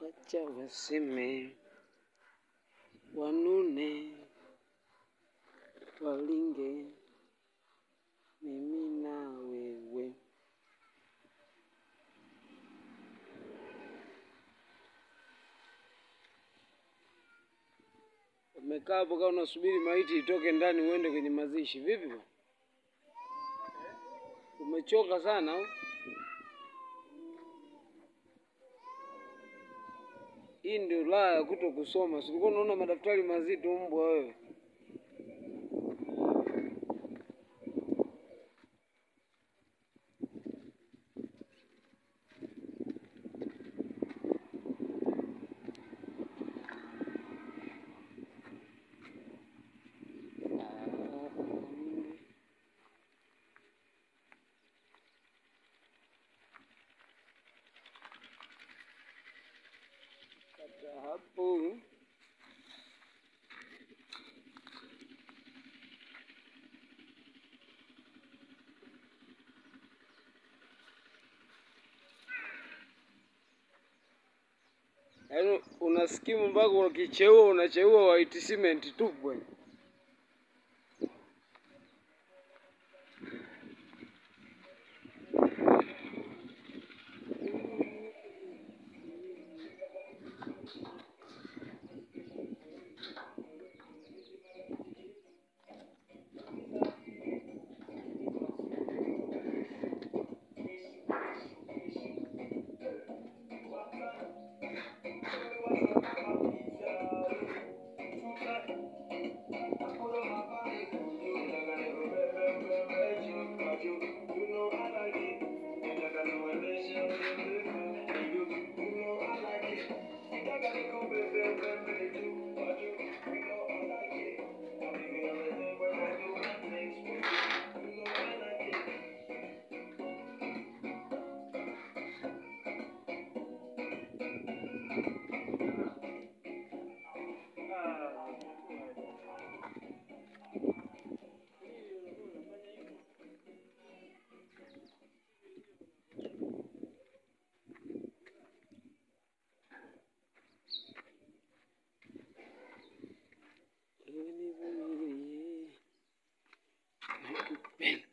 Wacha waseme, wanune, walinge, mimi na wewe. Umekaa hapo kama unasubiri maiti itoke ndani uende kwenye mazishi. Vipi bwana? Umechoka sana? Hii ndio raha ya kutokusoma. Si ulikuwa unaona madaftari mazito mbwa wewe? Kata hapo. Yaani unasikimu mpaka ukicheua unacheua white cement tu bwana. Nakupenda.